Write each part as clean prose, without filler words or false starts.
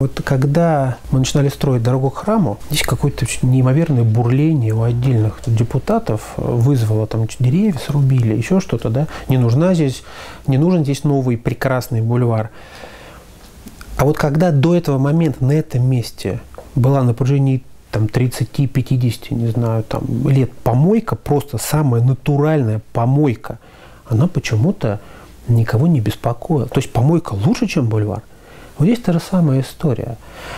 Вот когда мы начинали строить дорогу к храму, здесь какое-то неимоверное бурление у отдельных депутатов вызвало, там деревья срубили, еще что-то, да? Не нужен здесь новый прекрасный бульвар. А вот когда до этого момента на этом месте была на протяжении 30-50, не знаю, лет помойка, просто самая натуральная помойка, она почему-то никого не беспокоила. То есть помойка лучше, чем бульвар. Вот здесь та же самая история.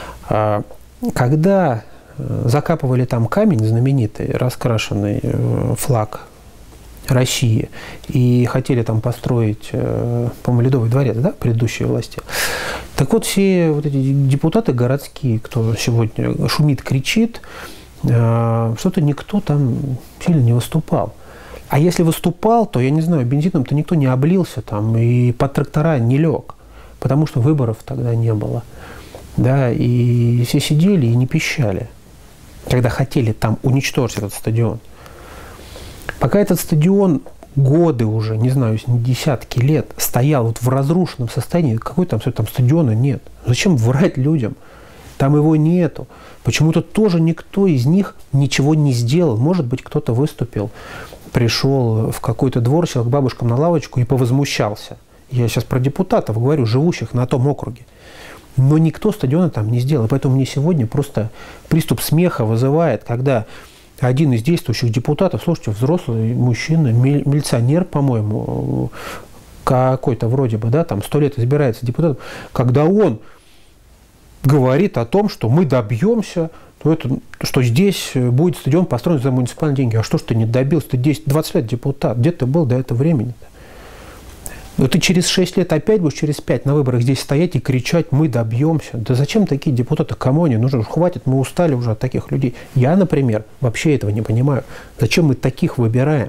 Когда закапывали там камень знаменитый, раскрашенный флаг России, и хотели там построить, по-моему, Ледовый дворец, да, предыдущие власти. Так вот, все вот эти депутаты городские, кто сегодня шумит, кричит, что-то никто там сильно не выступал. А если выступал, то, я не знаю, бензином-то никто не облился там и под трактора не лег, потому что выборов тогда не было. Да, и все сидели и не пищали, когда хотели там уничтожить этот стадион. Пока этот стадион годы уже, не знаю, десятки лет стоял вот в разрушенном состоянии, какой там стадиона нет. Зачем врать людям? Там его нету. Почему-то тоже никто из них ничего не сделал. Может быть, кто-то выступил, пришел в какой-то двор, сел к бабушкам на лавочку и повозмущался. Я сейчас про депутатов говорю, живущих на том округе. Но никто стадиона там не сделал. Поэтому мне сегодня просто приступ смеха вызывает, когда один из действующих депутатов, слушайте, взрослый мужчина, милиционер, по-моему, какой-то вроде бы, да, там 100 лет избирается депутатом, когда он говорит о том, что мы добьемся, что здесь будет стадион построен за муниципальные деньги. А что ж ты не добился? Ты 10-20 лет депутат. Где ты был до этого времени-то? Но ты через 6 лет опять будешь, через 5 на выборах здесь стоять и кричать: мы добьемся. Да зачем такие депутаты? Кому они нужны? Хватит, мы устали уже от таких людей. Я, например, вообще этого не понимаю. Зачем мы таких выбираем?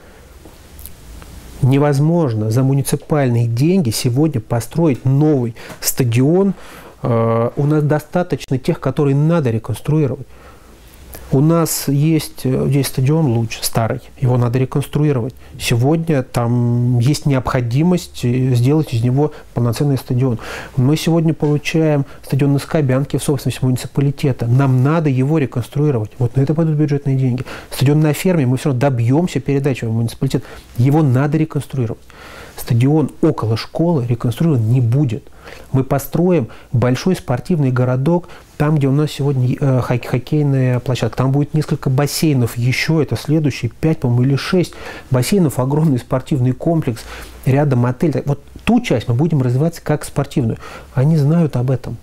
Невозможно за муниципальные деньги сегодня построить новый стадион. У нас достаточно тех, которые надо реконструировать. У нас есть здесь стадион Луч, старый, его надо реконструировать. Сегодня там есть необходимость сделать из него полноценный стадион. Мы сегодня получаем стадион на Скобянке в собственности муниципалитета. Нам надо его реконструировать. Вот на это пойдут бюджетные деньги. Стадион на ферме, мы все равно добьемся передачи в муниципалитет. Его надо реконструировать. Стадион около школы реконструирован не будет. Мы построим большой спортивный городок, там, где у нас сегодня хоккейная площадка. Там будет несколько бассейнов еще, это следующие 5, по-моему, или 6 бассейнов, огромный спортивный комплекс, рядом отель. Вот ту часть мы будем развивать как спортивную. Они знают об этом.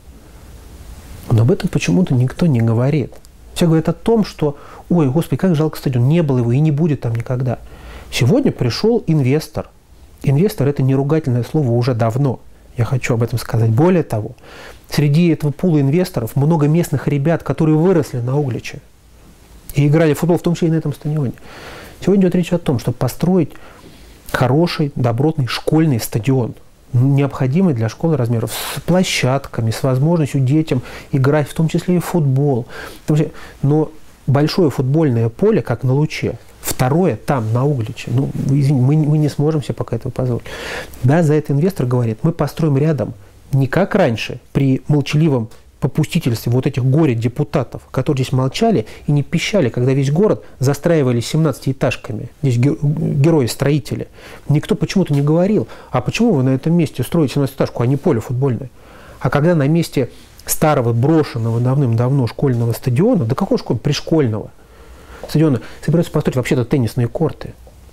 Но об этом почему-то никто не говорит. Все говорят о том, что, ой, господи, как жалко стадион, не было его и не будет там никогда. Сегодня пришел инвестор. Инвестор – это не ругательное слово уже давно. Я хочу об этом сказать. Более того, среди этого пула инвесторов много местных ребят, которые выросли на Угличе и играли в футбол, в том числе и на этом стадионе. Сегодня идет речь о том, чтобы построить хороший, добротный школьный стадион, необходимый для школы размеров, с площадками, с возможностью детям играть, в том числе и в футбол. Но большое футбольное поле, как на Луче, второе там, на Угличе. Ну, извините, мы не сможем себе пока этого позволить. Да, за это инвестор говорит, мы построим рядом, не как раньше, при молчаливом попустительстве вот этих горе-депутатов, которые здесь молчали и не пищали, когда весь город застраивались 17-этажками. Здесь герои-строители. Никто почему-то не говорил, а почему вы на этом месте строите 17-этажку, а не поле футбольное? А когда на месте старого, брошенного давным-давно школьного стадиона, да какого школьного, пришкольного стадиона, собираются построить вообще-то теннисные корты.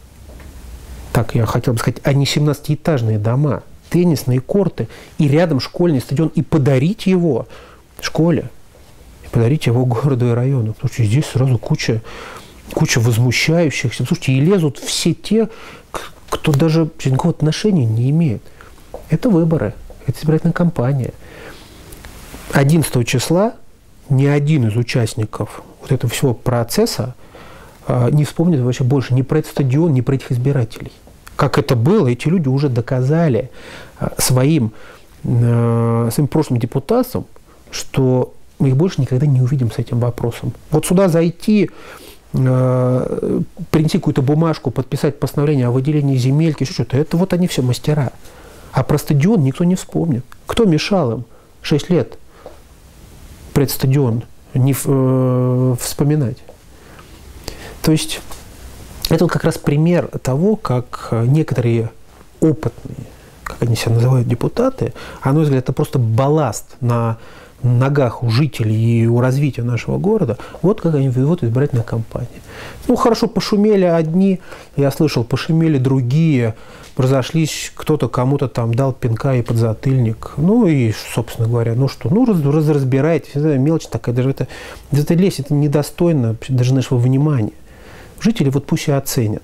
Так я хотел бы сказать, а не 17-этажные дома. Теннисные корты и рядом школьный стадион. И подарить его школе, и подарить его городу и району. Потому что здесь сразу куча возмущающихся. Слушайте, и лезут все те, кто даже никакого отношения не имеет. Это выборы, это избирательная кампания. 11 числа ни один из участников вот этого всего процесса не вспомнит вообще больше ни про этот стадион, ни про этих избирателей. Как это было, эти люди уже доказали своим прошлым депутатам, что мы их больше никогда не увидим с этим вопросом. Вот сюда зайти, принести какую-то бумажку, подписать постановление о выделении земельки, еще что-то, это вот они все мастера. А про стадион никто не вспомнит. Кто мешал им 6 лет про этот стадион не вспоминать. То есть это вот как раз пример того, как некоторые опытные, как они себя называют, депутаты, а на мой взгляд, это просто балласт на ногах у жителей и у развития нашего города, вот как они ведут избирательные кампании. Ну, хорошо, пошумели одни, я слышал, пошумели другие, разошлись, кто-то кому-то там дал пинка и подзатыльник. Ну, и, собственно говоря, ну что, ну, разбирайтесь, мелочь такая, даже это лезть, это недостойно даже нашего внимания. Жители вот пусть и оценят.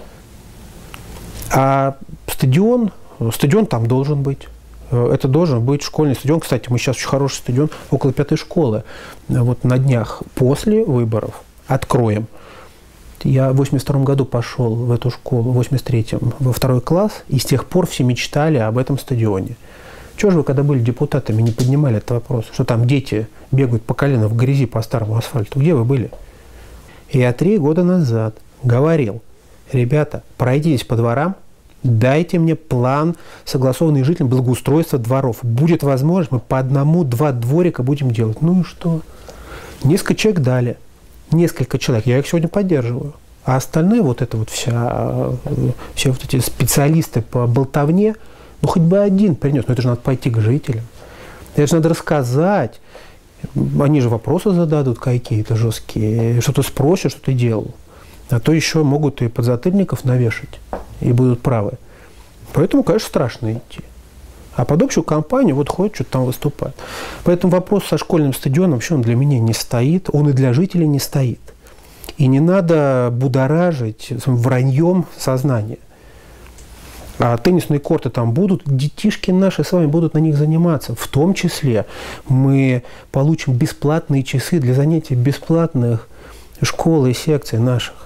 А стадион там должен быть. Это должен быть школьный стадион. Кстати, мы сейчас очень хороший стадион около 5-й школы. Вот на днях после выборов откроем. Я в 82 году пошел в эту школу, в 83-м, во 2 класс, и с тех пор все мечтали об этом стадионе. Чего же вы, когда были депутатами, не поднимали этот вопрос? Что там дети бегают по колено в грязи по старому асфальту? Где вы были? Я 3 года назад говорил: ребята, пройдитесь по дворам, дайте мне план, согласованный с жителями, благоустройства дворов. Будет возможность, мы по 1-2 дворика будем делать. Ну и что? Несколько человек дали. Несколько человек. Я их сегодня поддерживаю. А остальные вот это вот все вот эти специалисты по болтовне, ну хоть бы один принес. Но это же надо пойти к жителям. Это же надо рассказать. Они же вопросы зададут какие-то жесткие. Что-то спросят, что ты делал. А то еще могут и подзатыльников навешать. И будут правы. Поэтому, конечно, страшно идти. А под общую кампанию вот ходят, что-то там выступают. Поэтому вопрос со школьным стадионом вообще он для меня не стоит. Он и для жителей не стоит. И не надо будоражить враньем сознание. А теннисные корты там будут, детишки наши с вами будут на них заниматься. В том числе мы получим бесплатные часы для занятий бесплатных школ и секций наших.